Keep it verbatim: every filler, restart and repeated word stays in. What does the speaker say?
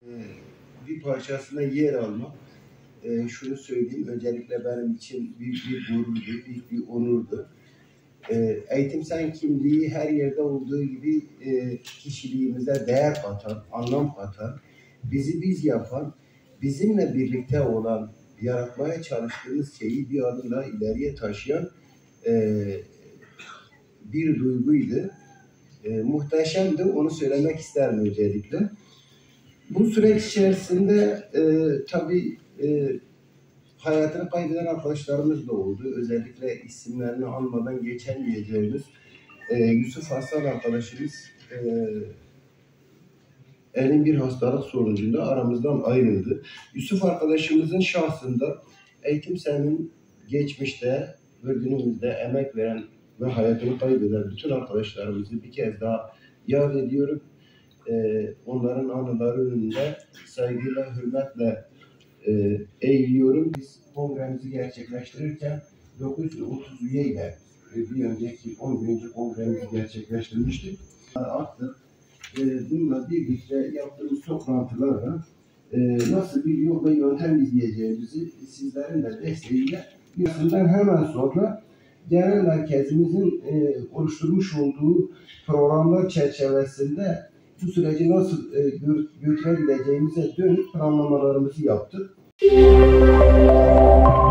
Bir parçasına yer almak, e, şunu söyleyeyim, öncelikle benim için büyük bir gururdu, büyük bir onurdu. E, Eğitim Sen kimliği her yerde olduğu gibi e, kişiliğimize değer katan, anlam katan, bizi biz yapan, bizimle birlikte olan, yaratmaya çalıştığımız şeyi bir adım daha ileriye taşıyan e, bir duyguydu. E, muhteşemdi, onu söylemek isterim öncelikle. Bu süreç içerisinde e, tabii e, hayatını kaybeden arkadaşlarımız da oldu. Özellikle isimlerini almadan geçemeyeceğimiz e, Yusuf Hasan arkadaşımız e, elin bir hastalık sonucunda aramızdan ayrıldı. Yusuf arkadaşımızın şahsında Eğitim Sen'in geçmişte ve günümüzde emek veren ve hayatını kaybeden bütün arkadaşlarımızı bir kez daha yad ediyorum. Ee, onların anıları önünde saygıyla, hürmetle e, eğiliyorum. Biz kongremizi gerçekleştirirken dokuz yüz otuz üyeyle e, bir önceki on gün önce kongremizi gerçekleştirmiştik. Artık e, bununla birlikte yaptığımız toplantılarla e, nasıl bir yol ve yöntem izleyeceğimizi sizlerin de desteğiyle aslında hemen sonra genel merkezimizin e, oluşturmuş olduğu programlar çerçevesinde bu süreci nasıl e, götürebileceğimize dönük planlamalarımızı yaptık.